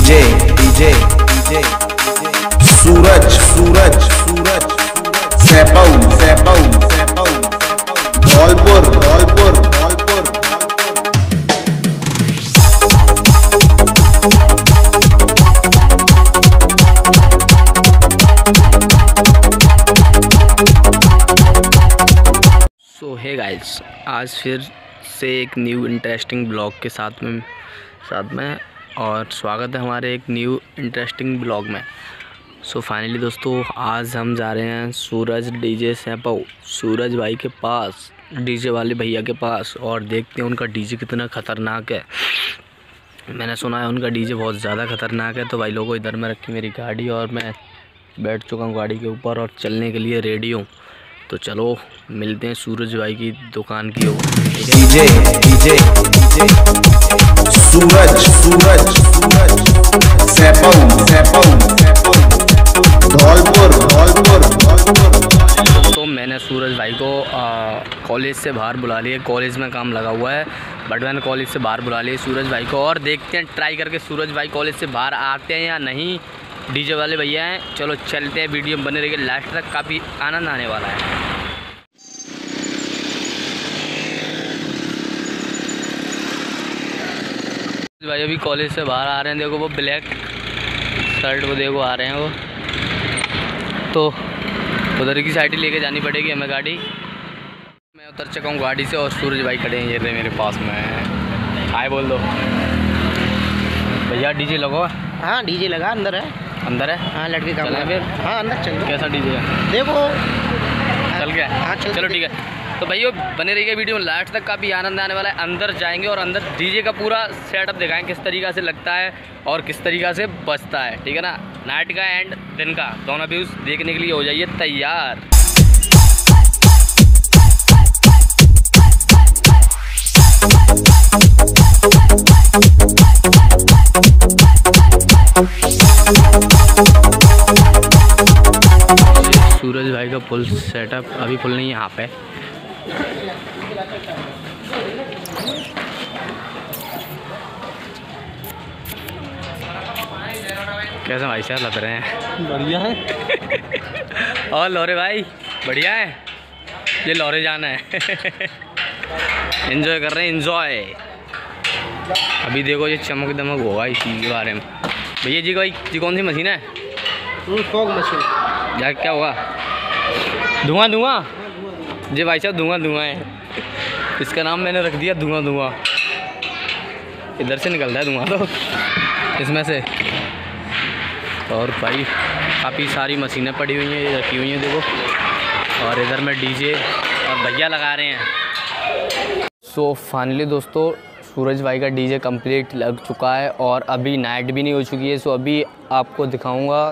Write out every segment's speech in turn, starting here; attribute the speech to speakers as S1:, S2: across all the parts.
S1: DJ DJ DJ Suraj Suraj Suraj Saipau Saipau Saipau Dholpur Dholpur Dholpur.
S2: So hey guys, आज फिर से एक न्यू इंटरेस्टिंग ब्लॉग के साथ में और स्वागत है हमारे एक न्यू इंटरेस्टिंग ब्लॉग में। सो फाइनली दोस्तों, आज हम जा रहे हैं सूरज डीजे सैपाऊ सूरज भाई के पास, डीजे वाले भैया के पास, और देखते हैं उनका डीजे कितना ख़तरनाक है। मैंने सुना है उनका डीजे बहुत ज़्यादा ख़तरनाक है। तो भाई लोगों, इधर में रखी मेरी गाड़ी और मैं बैठ चुका हूँ गाड़ी के ऊपर और चलने के लिए रेडी हूँ। तो चलो मिलते हैं सूरज भाई की दुकान की ओर।
S1: DJ DJ DJ Suraj Suraj Suraj Saipau Saipau Dholpur Dholpur Dholpur.
S2: तो मैंने सूरज भाई को कॉलेज से बाहर बुला लिया। कॉलेज में काम लगा हुआ है, बट मैंने कॉलेज से बाहर बुला लिया सूरज भाई को, और देखते हैं ट्राई करके सूरज भाई कॉलेज से बाहर आते हैं या नहीं। डीजे वाले भैया हैं, चलो चलते हैं, वीडियो बने रहिए लास्ट तक, काफ़ी आनंद आने वाला है। भाई अभी कॉलेज से बाहर आ रहे हैं, देखो वो ब्लैक शर्ट वो देखो आ रहे हैं वो। तो उधर की साइड ही लेके जानी पड़ेगी हमें गाड़ी। मैं उतर चुका हूँ गाड़ी से और सूरज भाई खड़े हैं ये रहे मेरे पास में। हाय बोल दो भैया। डीजे लगो?
S3: हाँ डीजे लगा, अंदर है।
S2: अंदर है?
S3: हाँ लड़के का
S2: फिर।
S3: हाँ अंदर चल।
S2: कैसा डीजे है
S3: देखो
S2: चल गया?
S3: हाँ
S2: चलो ठीक है। तो भैया बने रहिए वीडियो में लास्ट तक, काफ़ी आनंद आने वाला है। अंदर जाएंगे और अंदर डीजे का पूरा सेटअप दिखाएंगे किस तरीक़ा से लगता है और किस तरीक़ा से बजता है, ठीक है ना। नाइट का एंड दिन का दोनों व्यूज़ देखने के लिए हो जाइए तैयार। सूरज भाई का फुल सेटअप अभी फुल नहीं है यहाँ पे। कैसे भाई साहब लग रहे हैं?
S3: बढ़िया है।
S2: और लौरे भाई बढ़िया है? ये लौरे जाना है। एंजॉय कर रहे हैं, एंजॉय। अभी देखो ये चमक दमक होगा इसी के बारे में। भैया जी भाई जी कौन सी मशीन है?
S3: Fog machine.
S2: या क्या होगा? धुआं धुआं जी भाई साहब, धुआं धुआं है। इसका नाम मैंने रख दिया धुआं धुआं। इधर से निकलता है धुआं तो इसमें से। और भाई काफ़ी सारी मशीनें पड़ी हुई हैं, ये रखी हुई हैं देखो। और इधर में डीजे और भैया लगा रहे हैं। सो फाइनली दोस्तों, सूरज भाई का डीजे कंप्लीट लग चुका है और अभी नाइट भी नहीं हो चुकी है। सो अभी आपको दिखाऊंगा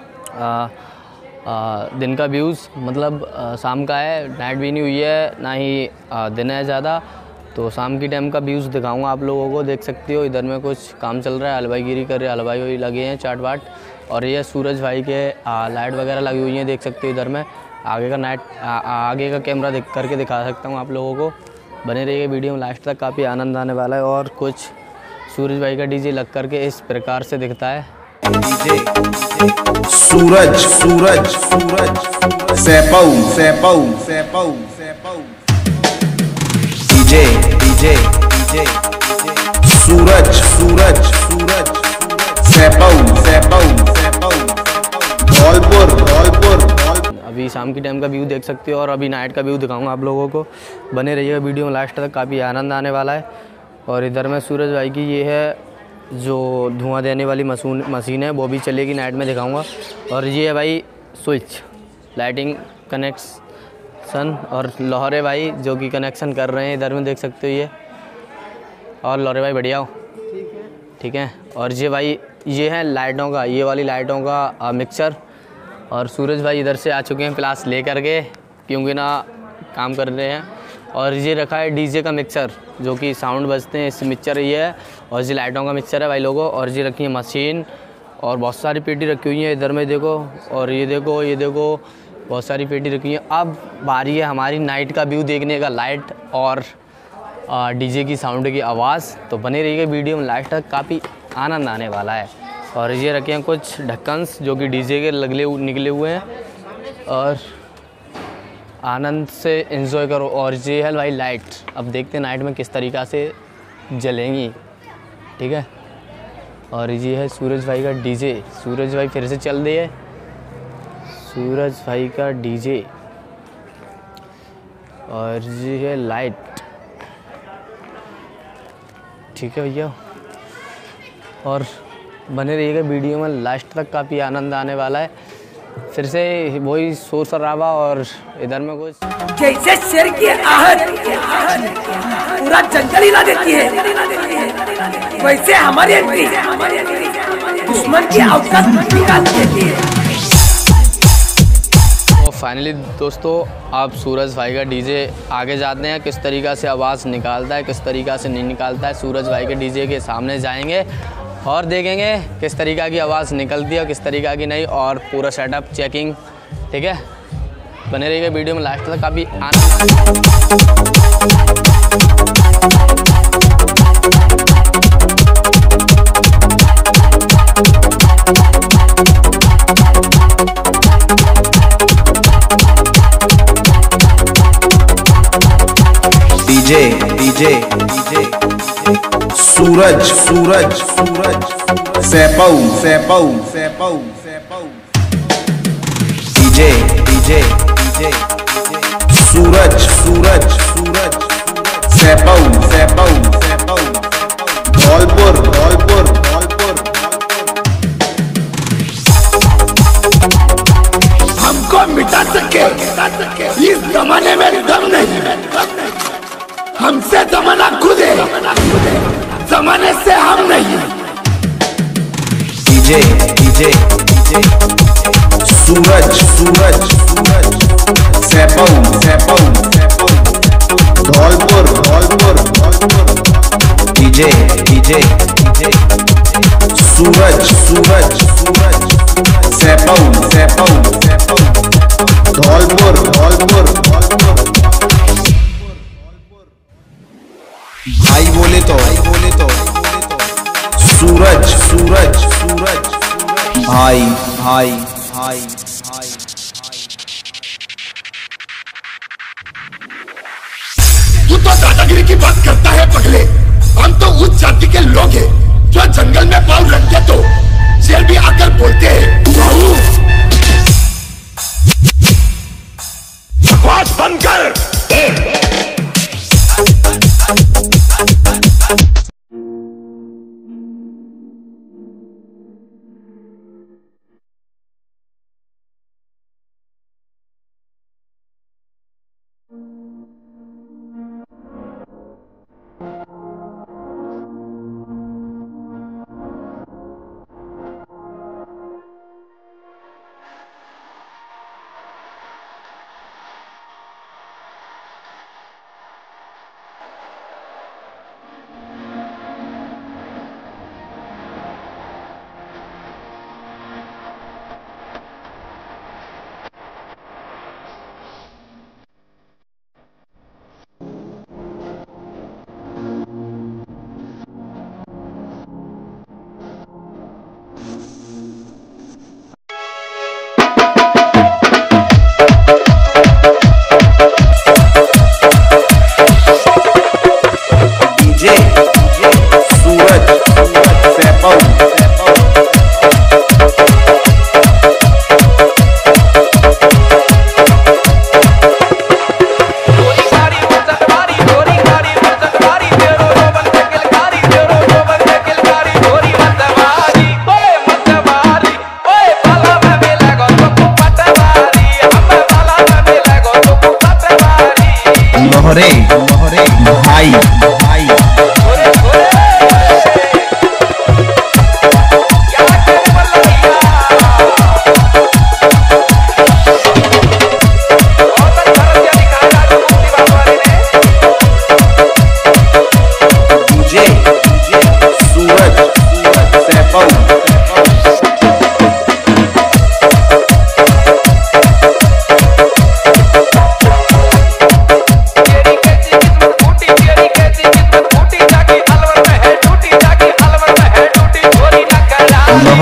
S2: दिन का व्यूज़, मतलब शाम का है, नाइट भी नहीं हुई है ना ही दिन है ज़्यादा। तो शाम की टाइम का व्यूज़ दिखाऊंगा आप लोगों को। देख सकते हो इधर में कुछ काम चल रहा है, हलवाईगिरी कर रहे हैं, हलवाई लगे हैं, चाट वाट। और ये सूरज भाई के लाइट वगैरह लगी हुई हैं, देख सकते हो इधर में। आगे का नाइट आगे का कैमरा करके दिखा सकता हूँ आप लोगों को। बने रहिए वीडियो में लास्ट तक, काफ़ी आनंद आने वाला है। और कुछ सूरज भाई का डीजे लग करके इस प्रकार से दिखता है।
S1: DJ Suraj Suraj Suraj Saipau Saipau Saipau Saipau. DJ DJ DJ Suraj Suraj Suraj Saipau Saipau Saipau Dholpur Dholpur.
S2: अभी शाम की टाइम का व्यू देख सकते हो और अभी नाइट का व्यू दिखाऊंगा आप लोगों को। बने रहिएगा वीडियो में लास्ट तक, काफ़ी आनंद आने वाला है। और इधर में सूरज भाई की ये है जो धुआं देने वाली मशीन है, वो भी चलेगी, नाइट में दिखाऊंगा। और ये है भाई स्विच लाइटिंग कनेक्शन, और लौरे भाई जो कि कनेक्शन कर रहे हैं इधर में देख सकते हो ये। और लौरे भाई बढ़िया हो? ठीक है। और ये भाई ये है लाइटों का, ये वाली लाइटों का मिक्सर। और सूरज भाई इधर से आ चुके हैं क्लास ले करके, क्योंकि ना काम कर रहे हैं। और ये रखा है डीजे का मिक्सर, जो कि साउंड बजते हैं, इस मिक्सर ये है। और ये लाइटों का मिक्सर है भाई लोगों। और ये रखी है मशीन और बहुत सारी पेटी रखी हुई है इधर में देखो। और ये देखो बहुत सारी पेटी रखी है। अब बारी है हमारी नाइट का व्यू देखने का, लाइट और डीजे की साउंड की आवाज़। तो बने रहिएगा वीडियो में लास्ट तक, काफ़ी आनंद आने वाला है। और ये रखे हैं कुछ ढक्कन्स जो कि डीजे के निकले हुए हैं। और आनंद से एंजॉय करो। और ये है भाई लाइट, अब देखते हैं नाइट में किस तरीक़ा से जलेंगी, ठीक है। और ये है सूरज भाई का डीजे, सूरज भाई फिर से चल रही है, सूरज भाई का डीजे। और ये है लाइट, ठीक है भैया। और बने रहिएगा वीडियो में लास्ट तक, काफ़ी आनंद आने वाला है। फिर से वही शोर शराबा और इधर में कुछ
S4: जैसे शेर की आहट पूरा जंगल हिला देती है, वैसे हमारी एंट्री दुश्मन की औकात निकाल देती है।
S2: तो फाइनली दोस्तों आप सूरज भाई का डीजे आगे जाते हैं, किस तरीक़ा से आवाज़ निकालता है, किस तरीक़ा से नहीं निकालता है। सूरज भाई के डीजे के सामने जाएंगे और देखेंगे किस तरीक़ा की आवाज़ निकलती है और किस तरीक़ा की नहीं, और पूरा सेटअप चेकिंग, ठीक है। बने रहिएगा वीडियो में लास्ट तक, काफ़ी
S1: DJ DJ DJ Suraj Suraj Suraj Saipau Saipau Saipau Saipau DJ DJ DJ Suraj Suraj Suraj Saipau Saipau Saipau Dholpur Dholpur Dholpur
S4: हमको मिटा सके इस जमाने में दम नहीं, हमसे जमाना खुद है, जमाने से हम नहीं।
S1: DJ DJ DJ Suraj Suraj Suraj Saipau Saipau Saipau Dholpur Dholpur Dholpur DJ DJ DJ Suraj Suraj Suraj Saipau Saipau Saipau Dholpur Dholpur Dholpur भाई बोले तो सूरज सूरज सूरज भाई भाई भाई भाई।
S4: तू तो दादागिरी की बात करता है पगले, हम तो उस जाति के लोग हैं जो जंगल में पाँव रखते तो शेर भी आकर बोलते हैं बकवास बंद कर।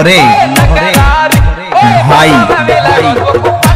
S1: लहरे भाई